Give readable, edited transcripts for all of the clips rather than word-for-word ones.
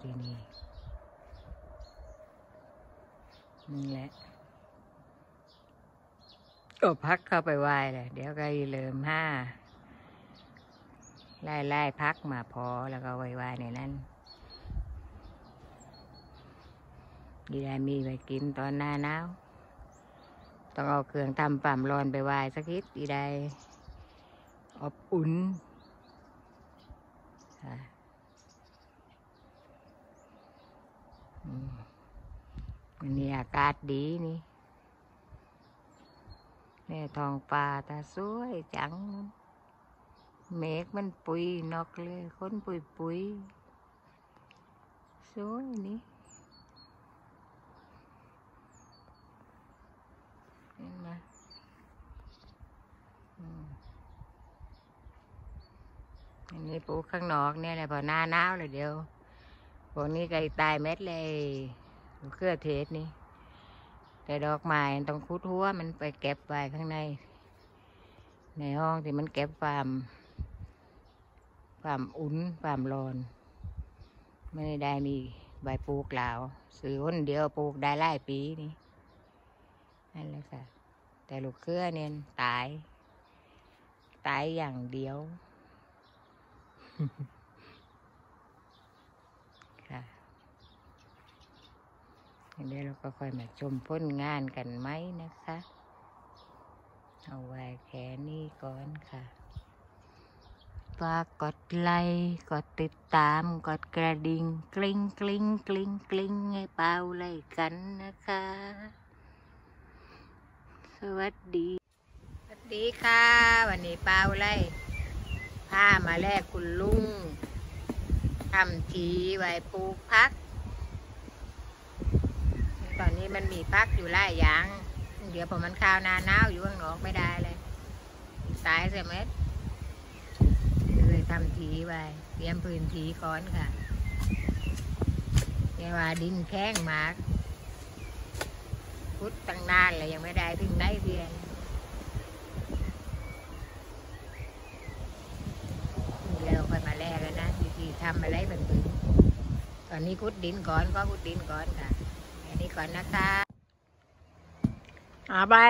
ที่นี่นี่แหละก็พักเข้าไปไหว้เลยเดี๋ยวก็เริ่มไล่พักมาพอแล้วก็ไหว้ในนั้นดีได้มีไปกินตอนหน้าหนาวต้องเอาเครื่องทำปั่มร้อนไปไหว้สักนิดดีได้อบอุ่นวันนี้อากาศดีนี่เนี่ยท้องฟ้าตาสวยจังเมฆมันปุยนกเลยคนปุยสวยนี่เห็นไหมอันนี้ปลูกข้างนอกเนี่ยแหละพอหน้าหนาวเลยเดียวพวกนี้ก็ตายเม็ดเลยเครือเทศนี่แต่ดอกไม้ต้องคุดหัวมันไปเก็บไว้ข้างในห้องที่มันเก็บความอุ่นความร้อนไม่ได้มีใบปลูกเหลาซื้อคนเดียวปลูกได้หลายปีนี่นั่นแหละค่ะแต่ลูกเครือเนี่ยตายอย่างเดียวค่ะเดี๋ยวเราก็ค่อยมาชมผลงานกันไหมนะคะเอาไว้แค่นี้ก่อนค่ะฝากกดไลค์กดติดตามกดกระดิ่งกลิ้งกลิ้งกลิ้งกลิ้งให้เปล่าไล่กันนะคะสวัสดีค่ะวันนี้เปล่าไล่พามาแลกคุณลุงทำทีไว้ปลูกพักตอนนี้มันมีพักอยู่หลายอย่างเดี๋ยวพอมันข้าวหน้าหนาวอยู่ข้างนอกไม่ได้เลยตายเสียเม็ดเลยทำทีไว้เตรียมพื้นที่ก่อนค่ะแต่ว่าดินแข็งมากพุดตั้งนานเลยยังไม่ได้ถึงไหนเพียงเดี๋ยวค่อยมาแลกแล้วนะวิธีทำอะไรเป็นปืนตอนนี้พุดดินก่อนค่ะอันนี้ก่อนนะคะหาใบ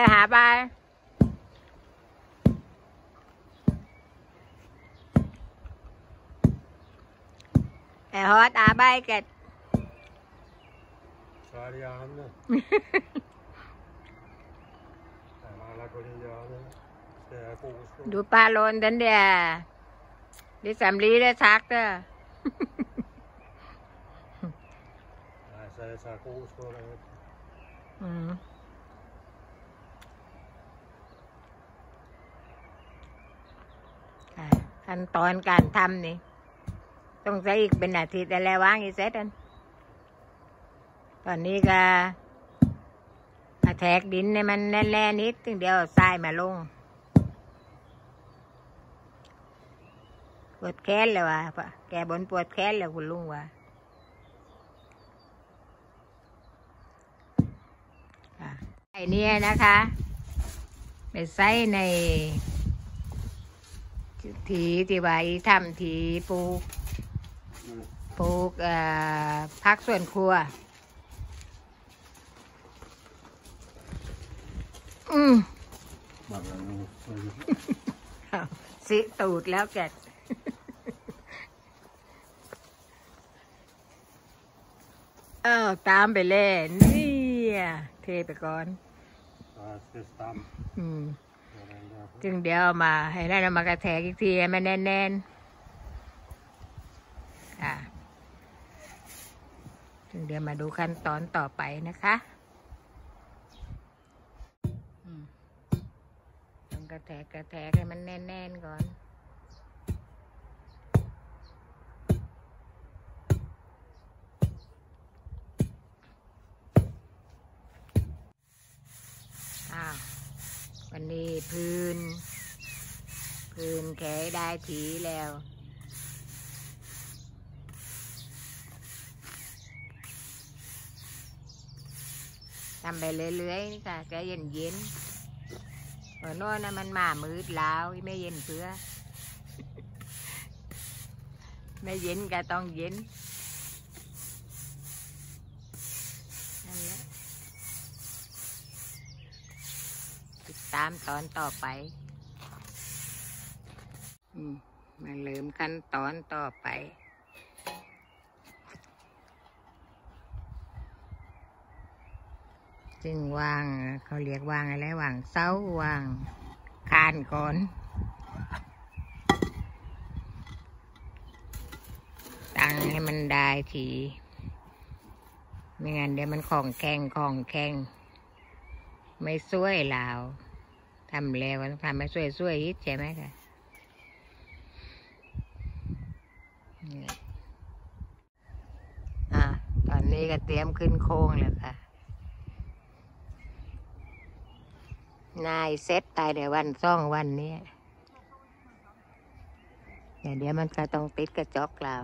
ไอ้ฮอตใบเก็ดดูปลาโลนดันเดียดิสำลีได้ซักเด้อขั้นตอนการทำนี่ต้องใช้อีกเป็นอาทิตย์แล้วว่างอีเสร็จอันตอนนี้ก็แทกดินเนี่ยมันแน่ๆนิดถึงเดียวทรายมาลงปวดแขนเลยว่ะแกบนปวดแขนเลยคุณลุงว่ะไอ้นี่นะคะไปใส่ในถีที่ว่าทำถีปลูกพักส่วนครัวสิตูดแล้วแกตามไปเล่นนี่เทไปก่อนจึงเดี๋ยวมาให้ได้มากระแทกอีกทีให้มันแน่นจึงเดี๋ยวมาดูขั้นตอนต่อไปนะคะต้องกระแทกให้มันแน่นก่อนวันนี้พื้นแขได้ถีแล้วทำไปเรื่อยๆนี่ค่ะแกเย็นๆโน่นนะมันมามืดแล้วไม่เย็นเพื่อไม่เย็นก็ต้องเย็นนั่นแหละติดตามตอนต่อไปมาเริ่มขั้นตอนต่อไปจึงวางเขาเรียกวางอะไรวางเสาวางคานก่อนตั้งให้มันได้ทีไม่งั้นเดี๋ยวมันของแข็งไม่สวยลาวทำแล้วต้องทำให้สวยฮิตใช่ไหมคะตอนนี้ก็เตรียมขึ้นโค้งแล้วค่ะนายเซ็ตตายในวัน2 วันนี้เดี๋ยวมันก็ต้องติดกระจกเรา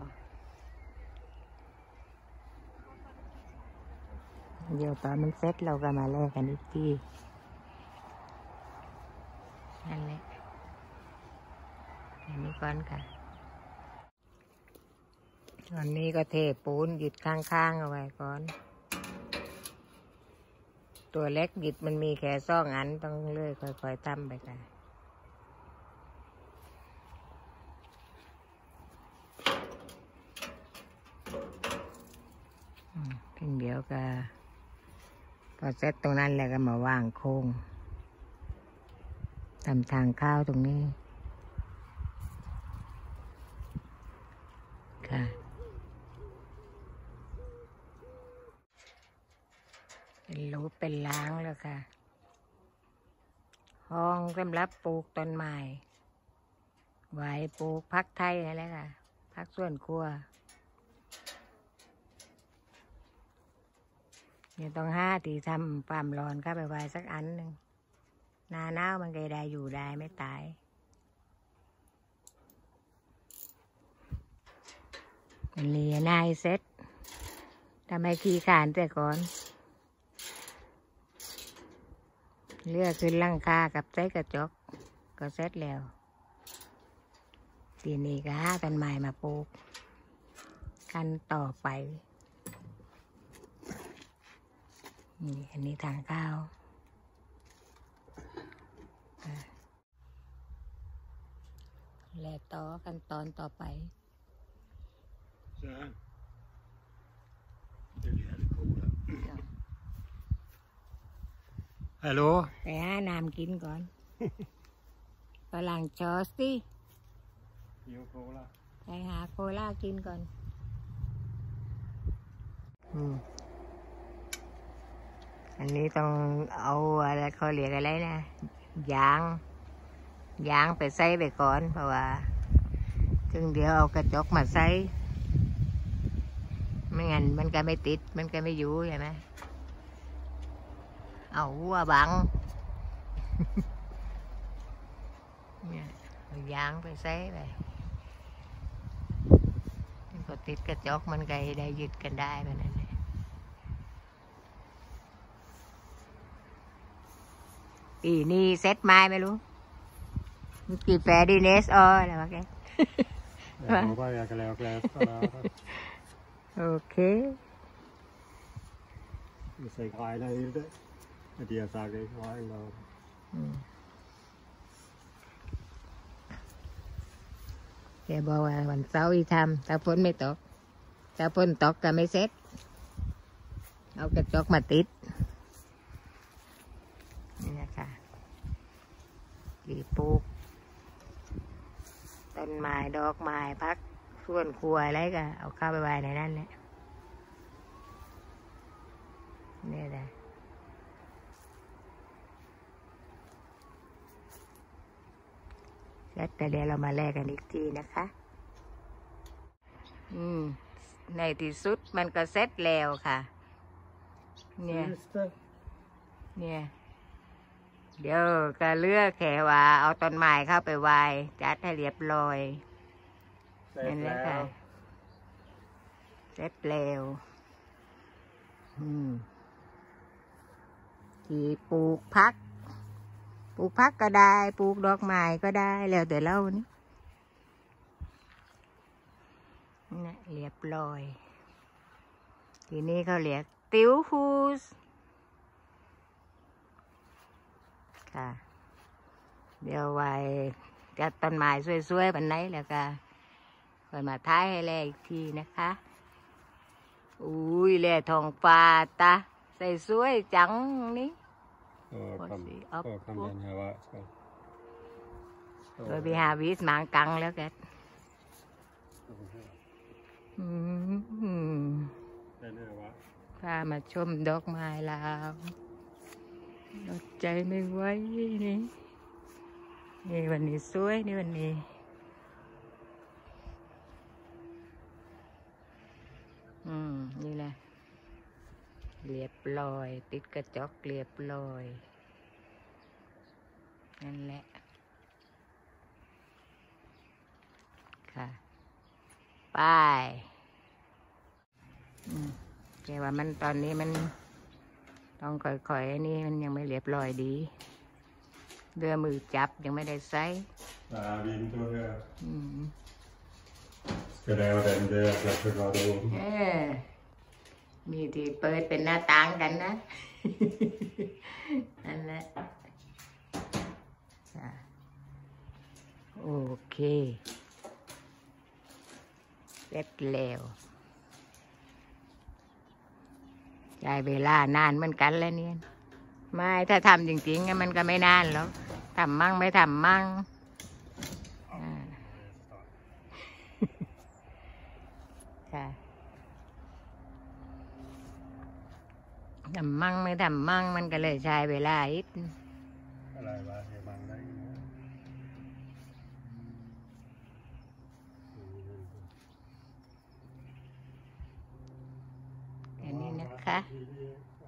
เดี๋ยวตอนมันเซ็ตเราก็มาแลกกันอีกทีนั่นแหละอันนี้ก่อนค่ะตอนนี้ก็เทปูนหยุดข้างๆเอาไว้ก่อนตัวเล็กหยิบมันมีแค่2 อันต้องเลื่อยค่อยๆทำไปค่ะถึงเดี๋ยวก็พอเสร็จตรงนั้นแล้วก็มาวางโค้งทำทางเข้าตรงนี้ค่ะเป็นรูปเป็นล้างแล้วค่ะห้องสำหรับปลูกต้นไม้ไว้ปลูกพักไทยนั่นแหละค่ะพักสวนครัวเนี่ยต้องหาที่ทำความร้อนเข้าไปไว้สักอันหนึ่งหน้าหนาวมันก็ได้อยู่ได้ไม่ตายเป็นเรียนายเซ็ตทำให้ขี้ขานแต่ก่อนเลือกขึ้นหลังคากับใส่กระจกก็เสร็จแล้วทีนี้ก็หาต้นไม้มาปลูกกันต่อไปนี่อันนี้ทางเข้าและต่อกันตอนต่อไปฮัลโหลไปหาน้ำกินก่อนฝรั่งจอสสิไปหาโคลากินก่อนอันนี้ต้องเอาอะไรเขาเรียกอะไรนะยางไปใส่ไปก่อนเพราะว่าถึงเดี๋ยวเอากระจกมาใส่ไม่งั้นมันก็ไม่ติดมันก็ไม่อยู่ใช่ไหมเอาหัวบังเนี่ยเอายางไปใส่ไปมันก็ติดกระจกมันก็ได้ยึดกันได้แบบนั้นปีนี้เซ็ตไม้ไม่รู้กี่แฟดีเนสอะไรวะแกโอเคใส่ควายได้ด้วยเดียร์สากเลยควายเราแกบอกว่าวันเสาร์อีทำถ้าฝนไม่ตกถ้าฝนตกก็ไม่เซ็ตเอากระจกมาติดนี่นะคะที่ปลูกต้นไม้ดอกไม้พักส่วนครัวอะไรก็เอาเข้าไปไว้ในนั้นแหละนี่แหละแต่เดี๋ยวเรามาแลกกันอีกทีนะคะในที่สุดมันก็เสร็จแล้วค่ะเนี่ยเดี๋ยวก็เลือกแขว่าเอาต้นไม้เข้าไปไว้จัดให้เรียบร้อยนั่นแหละค่ะเสร็จแล้วที่ปลูกพักก็ได้ปลูกดอกไม้ก็ได้แล้วแต่เรานี่นะเรียบร้อยทีนี้เขาเรียกติวฮูสค่ะ เดี๋ยวไว้จัดต้นไม้สวยๆแบบไหนแล้วก็ค่อยมาท้ายให้แลอีกทีนะคะ อุ้ยแลทองฟ้าตาใส่สวยจังนี่ Kan den här vara så. โดยไปหาวิสหมางกังแล้วแกอืม Den här var. พามาชมดอกไม้ลาวอดใจไม่ไหวนี่นี่วันนี้สวยนี่วันนี้นี่แหละเรียบร้อยติดกระจกเรียบร้อยนั่นแหละค่ะไปแต่ว่ามันตอนนี้มันต้องค่อยๆนี่มันยังไม่เรียบร้อยดีเรือมือจับยังไม่ได้ใส่ Nej, vindor här. อืม Ska det vara den där jag ska vara då? มีที่เปิดเป็นหน้าต่างกันนะ นั่นแหละจ้ะโอเคเสร็จแล้วใช้เวลานานเหมือนกันแล้วเนี่ยไม่ถ้าทำจริงๆมันก็ไม่นานหรอกทำมั่งไม่ทำมั่งค่ะทำมั่งไม่ทำมั่งมันก็เลยใช้เวลาอีก Eller vad är man där inne? อันนี้นะคะ